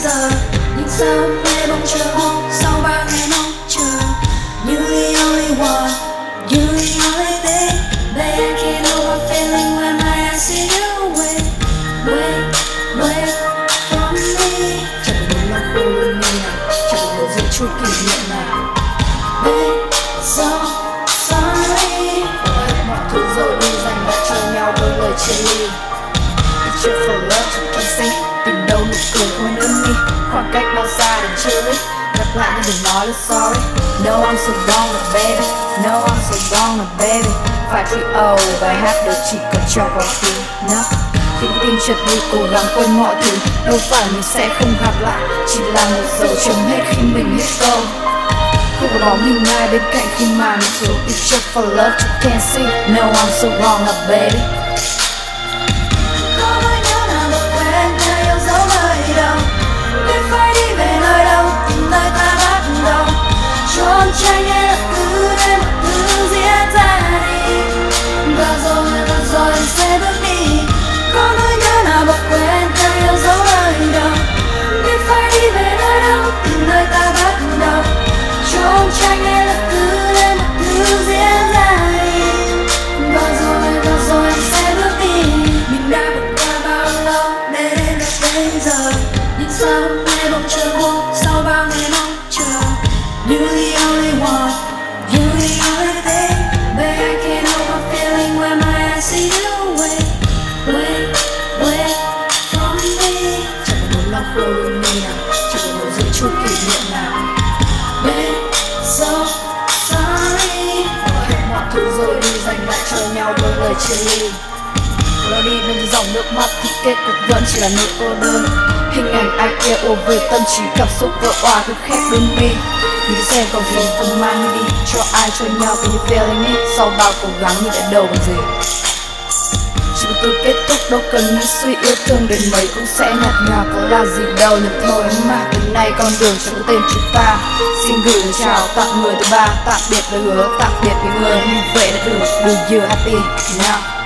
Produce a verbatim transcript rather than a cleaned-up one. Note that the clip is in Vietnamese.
giờ. Nhưng sao hôm nay bỗng chờ sau bao ngày mong chờ. You the only one, you the only thing. Babe, I can't know my feeling when my eyes see you. Wait, wait, wait for me. Chẳng có muốn lòng khô luôn như nào, chẳng có muốn giữ chút kỷ niệm nào. Babe, so sorry. Và hết mọi thứ rồi đi dành lại cho nhau đôi lời chia ly. It's your for love to kissing. Tìm đâu nụ cười không đơn mi. Khoảng cách bao xa đến chia ly. Gặp lại nhưng đừng nói là sorry. No I'm so wrong baby, no I'm so wrong baby. Phải khi oh bài hát được chỉ còn trong quá khứ. No. Khi tim chợt đi cố gắng quên mọi thứ. Đâu phải mình sẽ không gặp lại, chỉ là một dấu chấm hết khi mình hết câu. Không có bóng hình ai bên cạnh khi mà mình xuống. It's just for love you can't see. No I'm so wrong baby. Có nỗi nhớ nào mà quên ta yêu dấu nơi đâu. Biết phải đi về nơi đâu, tìm nơi ta bắt đầu. Trốn tránh hay là cứ để mọi thứ diễn ra đi. Và rồi, và rồi em sẽ bước đi. Có nỗi nhớ nào mà quên ta yêu dấu nơi đâu. Biết phải đi về nơi đâu, tìm nơi ta bắt đầu. Trốn tránh hay là cứ để mọi thứ diễn ra đi. Và rồi, và rồi em sẽ bước đi. Mình đã vượt qua bao lâu để đến được bây giờ. Nhưng sao hôm nay bỗng chờ sau bao ngày mong chờ. You the only one, you the only thing. Babe, I can't know my feeling when my eyes see you. Wait, wait, wait for me. Chẳng có muốn lòng khô luôn như nào, chẳng có muốn giữ chút kỷ niệm nào. Babe, so sorry. Và hết mọi thứ rồi đi dành lại cho nhau đôi lời chia ly. Rồi đi bên dòng nước mắt thì kết cục vẫn chỉ là nỗi cô đơn. Hình ảnh ai kia ùa về tâm trí cảm xúc vỡ òa cứ khép đơn mi. Nghĩ xem còn gì cùng mang đi cho ai cho nhau can you feeling it. Sau bao cố gắng như đã đâu còn gì. Chỉ một từ kết thúc đâu cần nghĩ suy yêu thương đến mấy cũng sẽ nhạt nhòa có là gì đâu nhầm thôi mà từ nay con đường chẳng có tên chúng ta. Xin gửi lời chào tặng người thứ ba, tạm biệt lời hứa, tạm biệt với người như vậy đã được. Do you happy now?